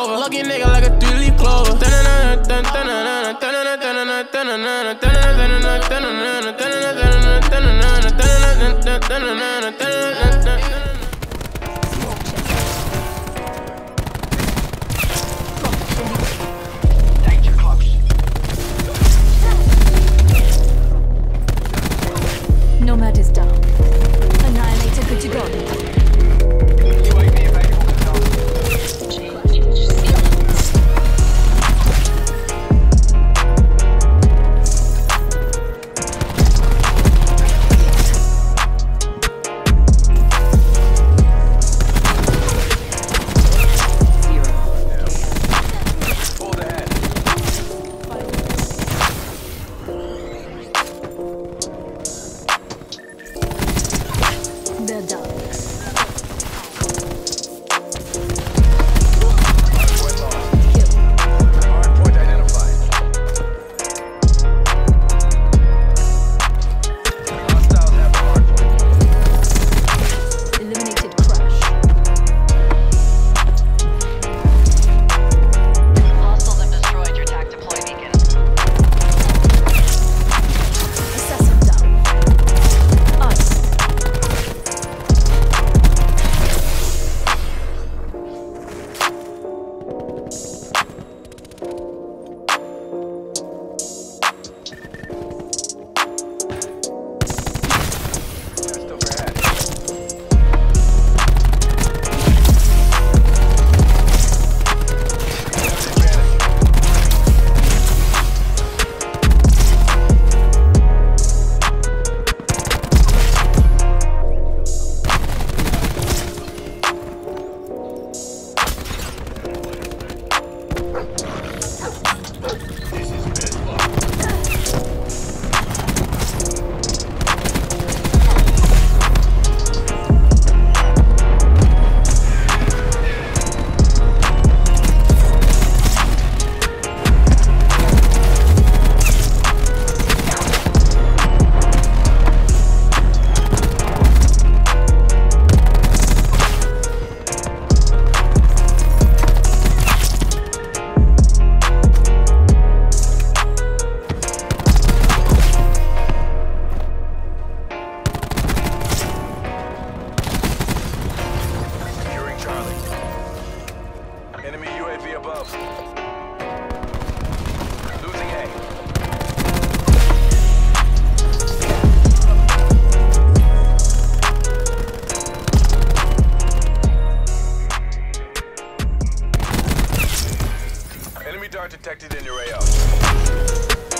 over. Lucky nigga like a 3-leaf clover. Nomad is down. Annihilator good to go. UAV available for task. Forward ahead. They're down. Hardpoint lost. Hardpoint identified. Hostiles have the hardpoint. Eliminated crash. Hostiles have destroyed your TAC deploy beacon. Assassin down. Us. Just overhead. Securing Charlie. Enemy UAV above. Losing A. Enemy dart detected in your AO.